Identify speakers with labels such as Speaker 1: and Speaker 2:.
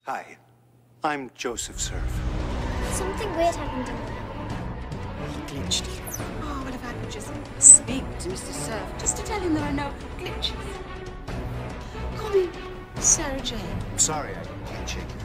Speaker 1: Hi, I'm Joseph Serf.
Speaker 2: Something weird happened in there.
Speaker 3: He glitched. Oh, well, if I could just speak to Mr. Serf, just to tell him there are no glitches. Call me Sarah Jane.
Speaker 1: I'm sorry I can't shake